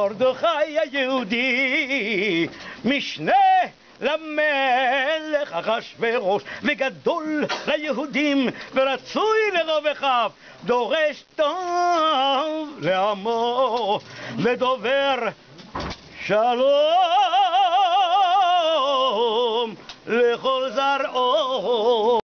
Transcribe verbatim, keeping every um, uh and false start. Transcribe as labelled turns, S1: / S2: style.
S1: מרדכי היהודי, משנה למלך אחשוורוש, וגדול ליהודים ורצוי לרוב אחיו, דורש טוב לעמו ודובר שלום לכל זרעו.